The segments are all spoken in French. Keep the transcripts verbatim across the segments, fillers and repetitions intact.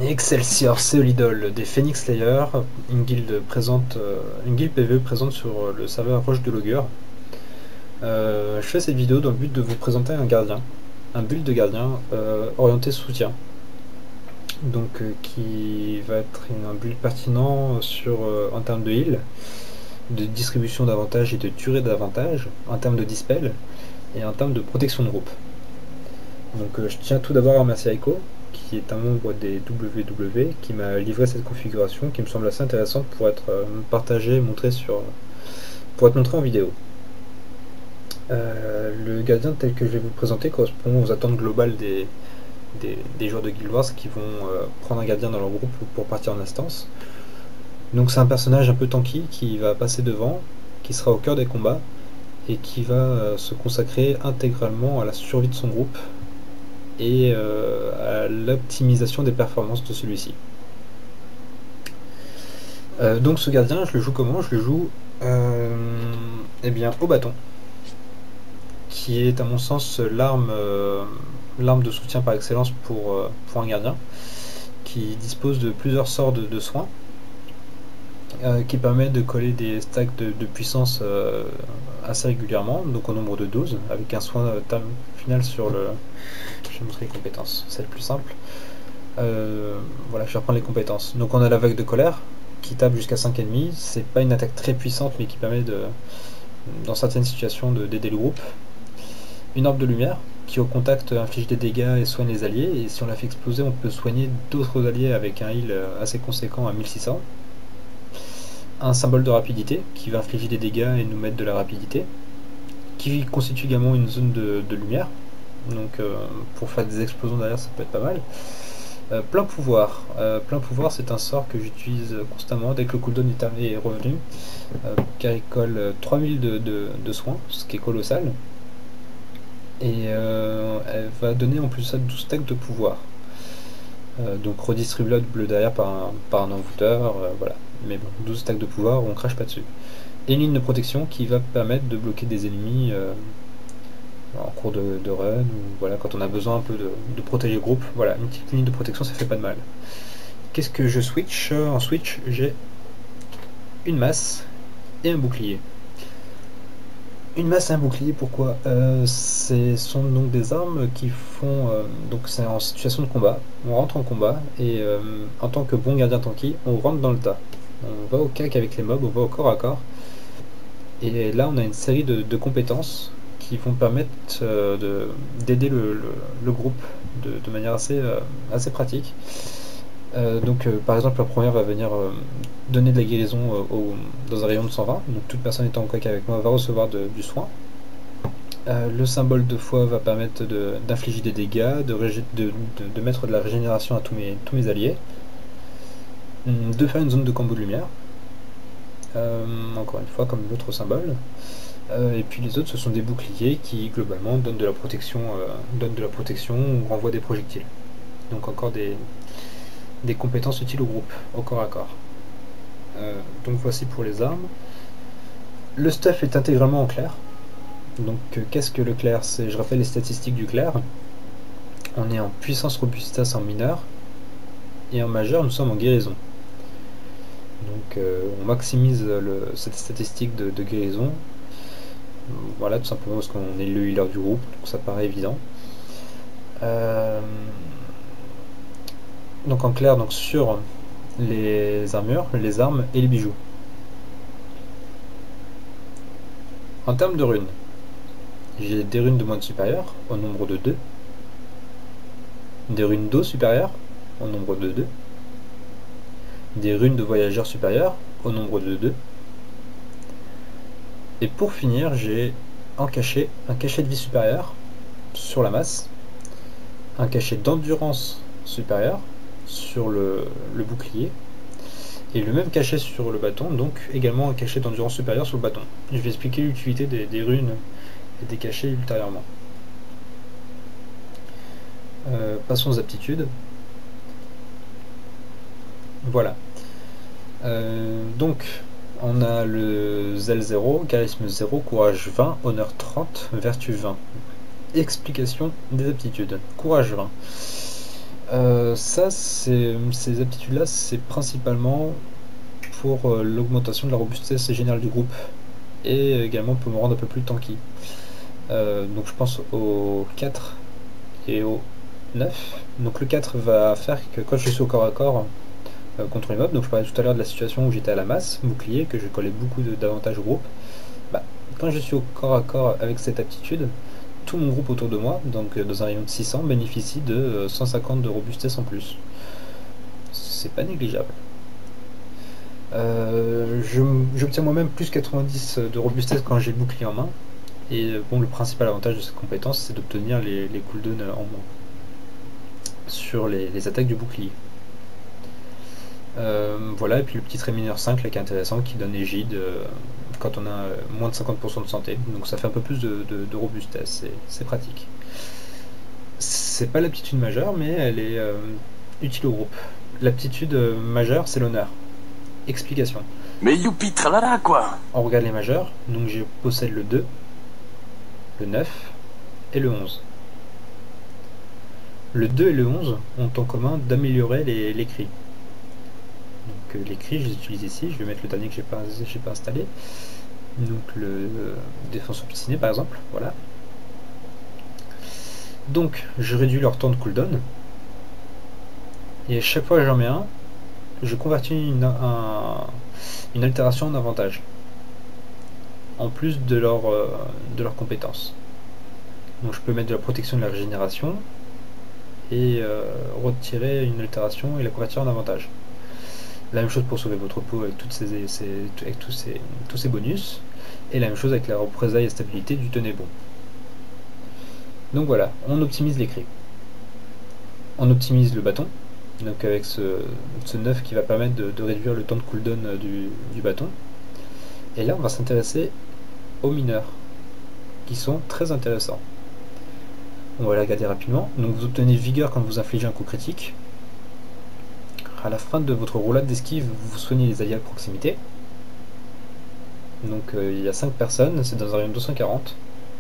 Excelsior, Seolidol des Phoenix Slayer, une guilde présente, euh, une guilde P V E présente sur le serveur Roche de Logger. Euh, je fais cette vidéo dans le but de vous présenter un gardien, un build de gardien euh, orienté soutien, donc euh, qui va être une, un build pertinent sur euh, en termes de heal, de distribution d'avantages et de durée d'avantages, en termes de dispel et en termes de protection de groupe. Donc euh, je tiens tout d'abord à remercier Aiko, qui est un membre des W W, qui m'a livré cette configuration qui me semble assez intéressante pour être euh, partagée, montrée sur, pour être montrée en vidéo. Euh, le gardien tel que je vais vous le présenter correspond aux attentes globales des, des, des joueurs de Guild Wars qui vont euh, prendre un gardien dans leur groupe pour partir en instance. Donc c'est un personnage un peu tanky qui va passer devant, qui sera au cœur des combats et qui va euh, se consacrer intégralement à la survie de son groupe et euh, à l'optimisation des performances de celui-ci. Euh, donc ce gardien, je le joue comment? Je le joue euh, eh bien, au bâton, qui est à mon sens l'arme euh, l'arme de soutien par excellence pour, euh, pour un gardien, qui dispose de plusieurs sorts de, de soins, euh, qui permet de coller des stacks de, de puissance euh, assez régulièrement, donc au nombre de douze, avec un soin euh, final sur le... Je vais montrer les compétences, c'est le plus simple. Euh, voilà, je vais reprendre les compétences. Donc on a la vague de colère, qui tape jusqu'à cinq ennemis, c'est pas une attaque très puissante, mais qui permet de, dans certaines situations d'aider le groupe. Une orbe de lumière, qui au contact inflige des dégâts et soigne les alliés, et si on la fait exploser, on peut soigner d'autres alliés avec un heal assez conséquent à mille six cents. Un symbole de rapidité, qui va infliger des dégâts et nous mettre de la rapidité, qui constitue également une zone de, de lumière, donc euh, pour faire des explosions derrière, ça peut être pas mal. Euh, plein pouvoir. Euh, plein pouvoir, c'est un sort que j'utilise constamment dès que le cooldown est, est revenu, euh, car il colle trois mille de, de, de soins, ce qui est colossal. Et euh, elle va donner en plus ça douze stacks de pouvoir. Euh, donc redistribuable derrière par un, par un envoûteur, euh, voilà. Mais bon, douze stacks de pouvoir, on crache pas dessus. Et une ligne de protection qui va permettre de bloquer des ennemis euh, en cours de, de run, ou voilà, quand on a besoin un peu de, de protéger le groupe. Voilà, une petite ligne de protection, ça fait pas de mal. Qu'est-ce que je switch? En switch, j'ai une masse et un bouclier. Une masse et un bouclier, pourquoi? euh, Ce sont donc des armes qui font... Euh, donc c'est en situation de combat, on rentre en combat, et euh, en tant que bon gardien tanky, on rentre dans le tas. On va au cac avec les mobs, on va au corps à corps, et là on a une série de, de compétences qui vont permettre euh, d'aider le, le, le groupe de, de manière assez, euh, assez pratique. Euh, donc euh, par exemple la première va venir euh, donner de la guérison euh, au, dans un rayon de cent vingt, donc toute personne étant en contact avec moi va recevoir de, du soin. Euh, le symbole de foi va permettre d'infliger de, des dégâts, de, de, de, de mettre de la régénération à tous mes, tous mes alliés, de faire une zone de combo de lumière, euh, encore une fois comme l'autre symbole. Euh, et puis les autres, ce sont des boucliers qui globalement donnent de la protection, euh, donnent de la protection ou renvoient des projectiles. Donc encore des, des compétences utiles au groupe, au corps à corps. Euh, donc voici pour les armes. Le stuff est intégralement en clair. Donc euh, qu'est-ce que le clair? C'est, je rappelle les statistiques du clair. On est en puissance robustesse en mineur, et en majeur nous sommes en guérison. Donc euh, on maximise le, cette statistique de, de guérison. Voilà, tout simplement parce qu'on est le healer du groupe, donc ça paraît évident. Euh, donc en clair, donc sur les armures, les armes et les bijoux. En termes de runes, j'ai des runes de moine supérieur au nombre de deux, des runes d'eau supérieures au nombre de deux, des runes de voyageurs supérieurs au nombre de deux, et pour finir j'ai en cachet un cachet de vie supérieur sur la masse, un cachet d'endurance supérieur sur le, le bouclier, et le même cachet sur le bâton, donc également un cachet d'endurance supérieur sur le bâton. Je vais expliquer l'utilité des, des runes et des cachets ultérieurement. Euh, passons aux aptitudes. Voilà. Euh, donc, on a le zèle zéro, charisme zéro, courage vingt, honneur trente, vertu vingt. Explication des aptitudes. Courage vingt. Euh, ça, c'est, ces aptitudes-là, c'est principalement pour euh, l'augmentation de la robustesse générale du groupe et également pour me rendre un peu plus tanky. Euh, donc je pense au quatre et au neuf. Donc le quatre va faire que quand je suis au corps à corps euh, contre les mobs, donc je parlais tout à l'heure de la situation où j'étais à la masse, bouclier, que je collais beaucoup d'avantages au groupe, bah, quand je suis au corps à corps avec cette aptitude, tout mon groupe autour de moi, donc euh, dans un rayon de six cents, bénéficie de euh, cent cinquante de robustesse en plus. C'est pas négligeable. Euh, J'obtiens moi-même plus quatre-vingt-dix de robustesse quand j'ai le bouclier en main. Et euh, bon, le principal avantage de cette compétence, c'est d'obtenir les, les cooldowns en moins sur les, les attaques du bouclier. Euh, voilà, et puis le petit trait mineur cinq là, qui est intéressant, qui donne égide euh, quand on a euh, moins de cinquante pour cent de santé. Donc ça fait un peu plus de, de, de robustesse, c'est pratique. C'est pas l'aptitude majeure, mais elle est euh, utile au groupe. L'aptitude euh, majeure, c'est l'honneur. Explication. Mais youpi tralala quoi. On regarde les majeurs, donc je possède le deux, le neuf et le onze. Le deux et le onze ont en commun d'améliorer les, les cris. Donc euh, les cris, je les utilise ici, je vais mettre le dernier que j'ai pas, j'ai pas installé. Donc le euh, défense obstinée par exemple, voilà. Donc je réduis leur temps de cooldown. Et à chaque fois que j'en mets un, je convertis une, un, une altération en avantage. En plus de leur, euh, de leurs compétences. Donc je peux mettre de la protection de la régénération et euh, retirer une altération et la convertir en avantage. La même chose pour sauver votre peau avec, toutes ces, ces, avec tous, ces, tous ces bonus. Et la même chose avec la représailles et stabilité du tenez bon. Donc voilà, on optimise les cris. On optimise le bâton, donc avec ce, ce neuf qui va permettre de, de réduire le temps de cooldown du, du bâton. Et là on va s'intéresser aux mineurs, qui sont très intéressants. On va les regarder rapidement. Donc vous obtenez vigueur quand vous infligez un coup critique. À la fin de votre roulade d'esquive, vous soignez les alliés à proximité. Donc euh, il y a cinq personnes, c'est dans un rayon de deux cent quarante.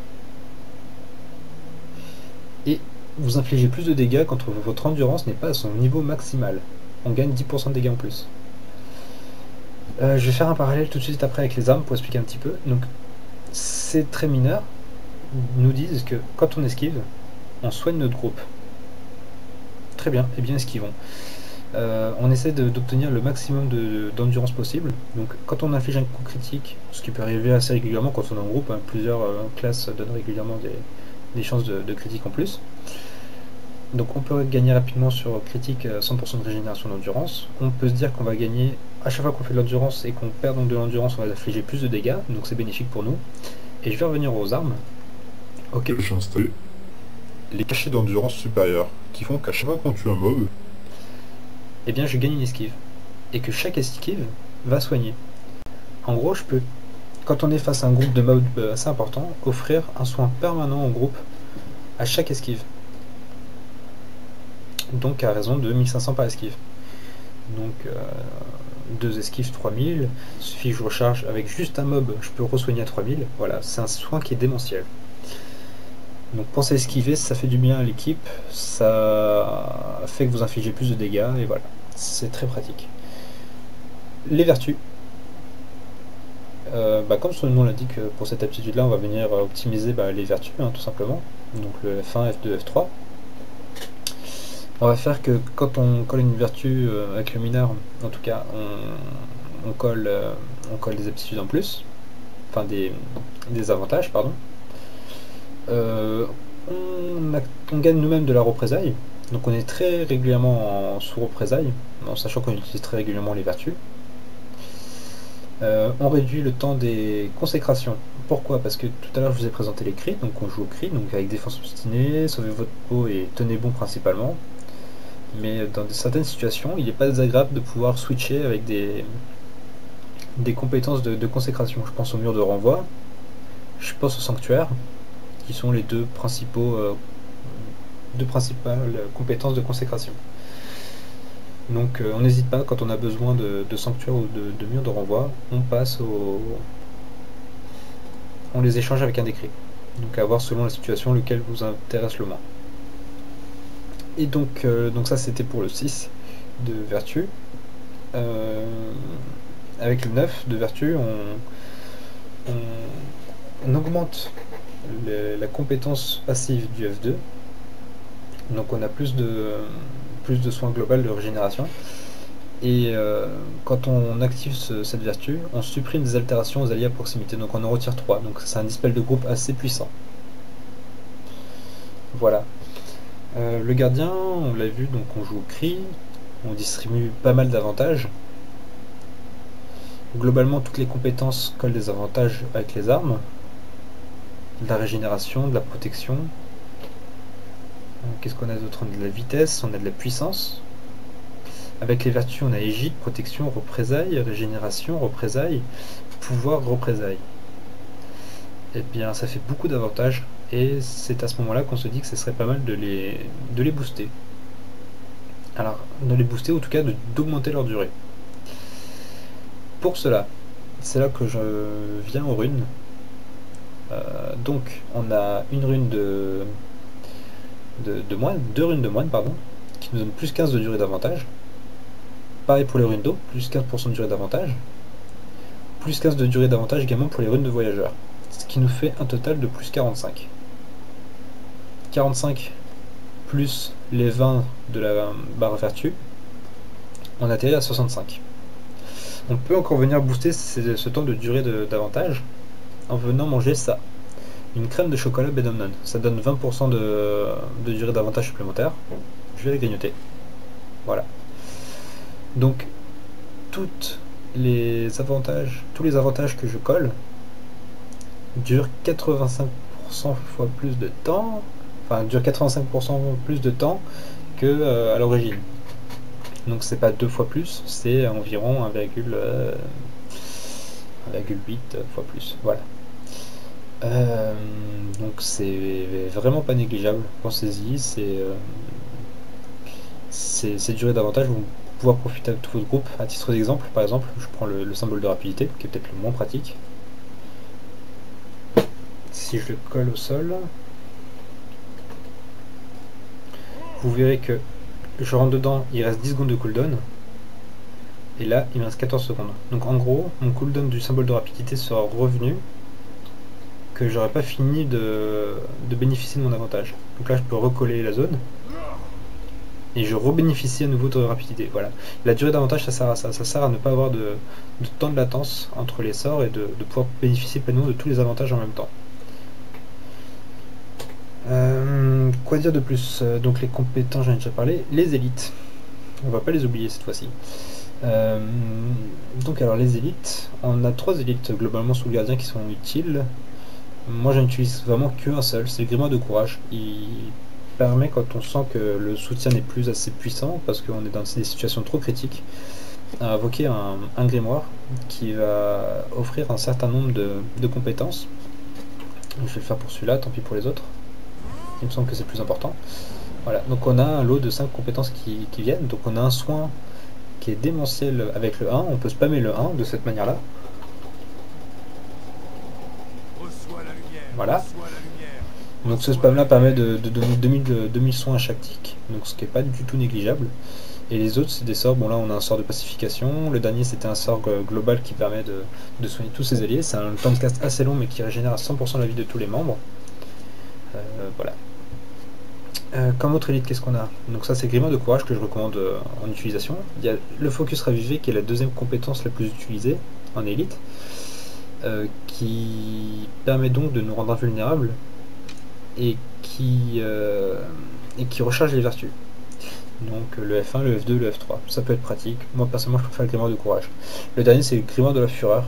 Et vous infligez plus de dégâts quand votre endurance n'est pas à son niveau maximal. On gagne dix pour cent de dégâts en plus. Euh, je vais faire un parallèle tout de suite après avec les armes pour expliquer un petit peu. Donc ces traits mineurs nous disent que quand on esquive, on soigne notre groupe. Très bien, et bien esquivons. Euh, on essaie d'obtenir le maximum d'endurance de, possible. Donc quand on inflige un coup critique, ce qui peut arriver assez régulièrement quand on est en groupe, hein, plusieurs euh, classes donnent régulièrement des, des chances de, de critique en plus. Donc on peut gagner rapidement sur critique cent pour cent de régénération d'endurance. On peut se dire qu'on va gagner, à chaque fois qu'on fait de l'endurance et qu'on perd donc de l'endurance, on va infliger plus de dégâts, donc c'est bénéfique pour nous. Et je vais revenir aux armes. Ok, j'ai installé les cachets d'endurance supérieure, qui font qu'à chaque fois qu'on tue un mob, eh bien je gagne une esquive. Et que chaque esquive va soigner. En gros, je peux, quand on est face à un groupe de mobs assez important, offrir un soin permanent au groupe à chaque esquive. Donc à raison de mille cinq cents par esquive. Donc euh, deux esquives trois mille, il suffit que je recharge avec juste un mob, je peux re-soigner à trois mille. Voilà, c'est un soin qui est démentiel. Donc pensez à esquiver, ça fait du bien à l'équipe, ça fait que vous infligez plus de dégâts, et voilà, c'est très pratique. Les vertus. Euh, bah, comme son nom l'indique, pour cette aptitude là on va venir optimiser bah, les vertus hein, tout simplement, donc le F un, F deux, F trois. On va faire que quand on colle une vertu euh, avec le mineur, en tout cas on, on, colle, euh, on colle des aptitudes en plus, enfin des, des avantages pardon. Euh, on, a, on gagne nous-mêmes de la représaille, donc on est très régulièrement en sous représaille, en sachant qu'on utilise très régulièrement les vertus. Euh, on réduit le temps des consécrations. Pourquoi? Parce que tout à l'heure je vous ai présenté les cris, donc on joue au cri, donc avec défense obstinée, sauvez votre peau et tenez bon principalement. Mais dans certaines situations, il n'est pas désagréable de pouvoir switcher avec des, des compétences de, de consécration. Je pense au mur de renvoi, je pense au sanctuaire, qui sont les deux principaux, euh, deux principales compétences de consécration. Donc euh, on n'hésite pas, quand on a besoin de, de sanctuaire ou de, de mur de renvoi, on passe au... on les échange avec un décret. Donc à voir selon la situation lequel vous intéresse le moins. Et donc, euh, donc ça c'était pour le six de vertu. Euh, avec le neuf de vertu, on, on, on augmente le, la compétence passive du F deux. Donc on a plus de, plus de soins global de régénération. Et euh, quand on active ce, cette vertu, on supprime des altérations aux alliés à proximité. Donc on en retire trois. Donc c'est un dispel de groupe assez puissant. Voilà. Euh, le gardien, on l'a vu, donc on joue au cri. On distribue pas mal d'avantages. Globalement, toutes les compétences collent des avantages avec les armes. De la régénération, de la protection. Qu'est-ce qu'on a d'autre? On a de la vitesse, on a de la puissance. Avec les vertus, on a égide, protection, représailles, régénération, représailles, pouvoir, représailles. Et bien, ça fait beaucoup d'avantages. Et c'est à ce moment-là qu'on se dit que ce serait pas mal de les, de les booster. Alors, de les booster, ou en tout cas d'augmenter leur durée. Pour cela, c'est là que je viens aux runes. Euh, donc, on a une rune de, de, de moine, deux runes de moine, pardon, qui nous donnent plus quinze de durée d'avantage. Pareil pour les runes d'eau, plus quinze pour cent de durée d'avantage. Plus quinze de durée d'avantage également pour les runes de voyageurs. Ce qui nous fait un total de plus quarante-cinq. quarante-cinq plus les vingt de la barre vertu, on atterrit à soixante-cinq. On peut encore venir booster ce temps de durée d'avantage en venant manger ça. Une crème de chocolat Bedomnon. Ça donne vingt pour cent de, de durée d'avantage supplémentaire. Je vais la grignoter. Voilà. Donc, toutes les avantages, tous les avantages que je colle durent quatre-vingt-cinq pour cent fois plus de temps. Enfin, durent quatre-vingt-cinq pour cent plus de temps que euh, à l'origine. Donc c'est pas deux fois plus, c'est environ un virgule huit fois plus. Voilà. Euh, donc c'est vraiment pas négligeable. Pensez-y, c'est euh, ces durées d'avantage vont pouvoir profiter à tout votre groupe. À titre d'exemple, par exemple, je prends le, le symbole de rapidité, qui est peut-être le moins pratique. Si je le colle au sol, vous verrez que je rentre dedans, il reste dix secondes de cooldown, et là il me reste quatorze secondes. Donc en gros, mon cooldown du symbole de rapidité sera revenu, que j'aurais pas fini de, de bénéficier de mon avantage. Donc là je peux recoller la zone, et je rebénéficie à nouveau de rapidité. Voilà. La durée d'avantage, ça sert à ça, ça sert à ne pas avoir de, de temps de latence entre les sorts, et de, de pouvoir bénéficier pleinement de tous les avantages en même temps. Euh, quoi dire de plus? Donc les compétences, j'en ai déjà parlé. Les élites, on va pas les oublier cette fois-ci. Euh, donc alors les élites, on a trois élites globalement sous le gardien qui sont utiles. Moi j'en utilise vraiment qu'un seul, c'est le grimoire de courage. Il permet, quand on sent que le soutien n'est plus assez puissant, parce qu'on est dans des situations trop critiques, à invoquer un, un grimoire qui va offrir un certain nombre de, de compétences. Je vais le faire pour celui-là, tant pis pour les autres. Il me semble que c'est plus important. Voilà, donc on a un lot de cinq compétences qui, qui viennent. Donc on a un soin qui est démentiel avec le un. On peut spammer le un de cette manière-là. Voilà. Donc ce spam-là permet de, de donner deux mille, deux mille soins à chaque tic. Donc ce qui n'est pas du tout négligeable. Et les autres, c'est des sorts. Bon là, on a un sort de pacification. Le dernier, c'était un sort global qui permet de, de soigner tous ses alliés. C'est un temps de cast assez long, mais qui régénère à cent pour cent la vie de tous les membres. Euh, voilà. Euh, comme autre élite, qu'est-ce qu'on a? Donc ça, c'est grimoire de courage que je recommande euh, en utilisation. Il y a le focus ravivé qui est la deuxième compétence la plus utilisée en élite, euh, qui permet donc de nous rendre invulnérables et qui, euh, et qui recharge les vertus. Donc le F un, le F deux, le F trois. Ça peut être pratique. Moi personnellement, je préfère le grimoire de courage. Le dernier, c'est le grimoire de la fureur.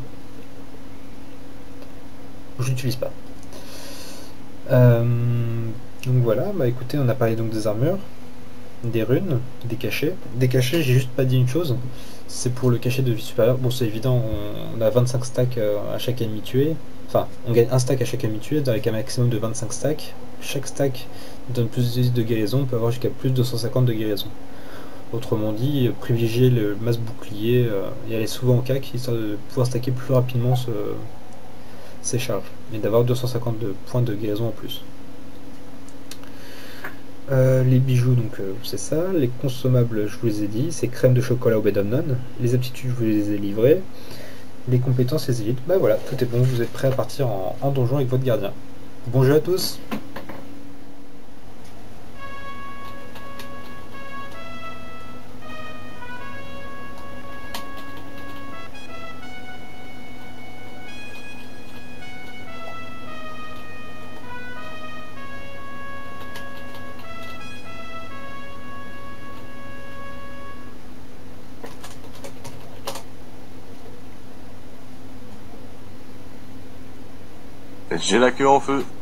Je l'utilise pas. Euh, donc voilà, bah écoutez, on a parlé donc des armures, des runes, des cachets. Des cachets, j'ai juste pas dit une chose, c'est pour le cachet de vie supérieure. Bon, c'est évident, on, on a vingt-cinq stacks à chaque ennemi tué. Enfin, on gagne un stack à chaque ennemi tué, avec un maximum de vingt-cinq stacks. Chaque stack donne plus de de guérison, on peut avoir jusqu'à plus de deux cent cinquante de guérison. Autrement dit, privilégier le masse bouclier euh, et aller souvent au cac, histoire de pouvoir stacker plus rapidement ce, ces charges, et d'avoir deux cent cinquante de points de guérison en plus. Euh, les bijoux, donc euh, c'est ça. Les consommables, je vous les ai dit. C'est crème de chocolat au bedamnon. Les aptitudes, je vous les ai livrées. Les compétences, les élites. Bah voilà, tout est bon. Vous êtes prêts à partir en, en donjon avec votre gardien. Bon jeu à tous. J'ai la queue en feu.